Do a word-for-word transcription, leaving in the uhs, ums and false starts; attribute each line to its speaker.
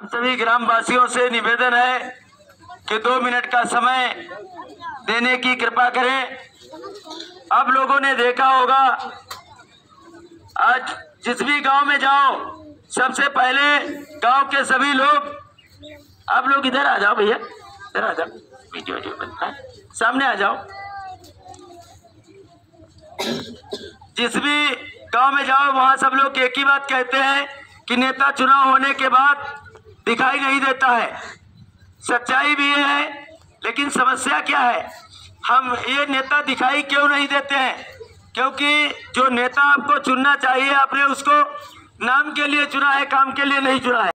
Speaker 1: सभी ग्रामवासियों से निवेदन है कि दो मिनट का समय देने की कृपा करें। अब लोगों ने देखा होगा, आज जिस भी गांव में जाओ, सबसे पहले गांव के सभी लोग, आप लोग इधर आ जाओ भैया, इधर आ जाओ, वीडियो वीडियो बनता है, सामने आ जाओ। जिस भी गांव में जाओ वहां सब लोग एक ही बात कहते हैं कि नेता चुनाव होने के बाद दिखाई नहीं देता है। सच्चाई भी ये है, लेकिन समस्या क्या है, हम ये नेता दिखाई क्यों नहीं देते हैं? क्योंकि जो नेता आपको चुनना चाहिए, आपने उसको नाम के लिए चुना है, काम के लिए नहीं चुना है।